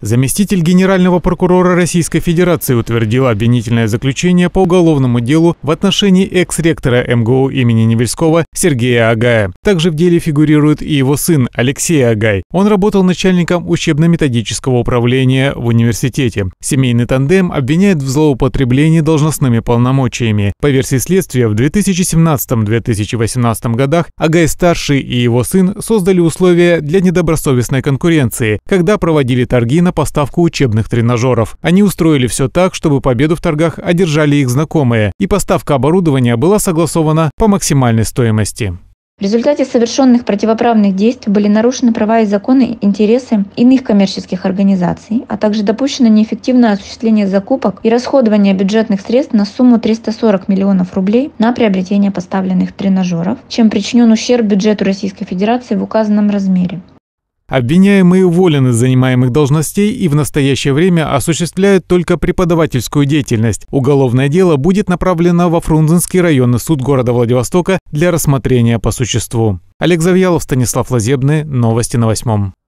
Заместитель генерального прокурора Российской Федерации утвердил обвинительное заключение по уголовному делу в отношении экс-ректора МГУ имени Невельского Сергея Агая. Также в деле фигурирует и его сын Алексей Агай. Он работал начальником учебно-методического управления в университете. Семейный тандем обвиняет в злоупотреблении должностными полномочиями. По версии следствия, в 2017-2018 годах Агай-старший и его сын создали условия для недобросовестной конкуренции, когда проводили торги на поставку учебных тренажеров. Они устроили все так, чтобы победу в торгах одержали их знакомые, и поставка оборудования была согласована по максимальной стоимости. В результате совершенных противоправных действий были нарушены права и законы, интересы иных коммерческих организаций, а также допущено неэффективное осуществление закупок и расходование бюджетных средств на сумму 340 миллионов рублей на приобретение поставленных тренажеров, чем причинен ущерб бюджету Российской Федерации в указанном размере. Обвиняемые уволены с занимаемых должностей и в настоящее время осуществляют только преподавательскую деятельность. Уголовное дело будет направлено во Фрунзенский районный суд города Владивостока для рассмотрения по существу. Олег Завьялов, Станислав Лазебный. Новости на 8.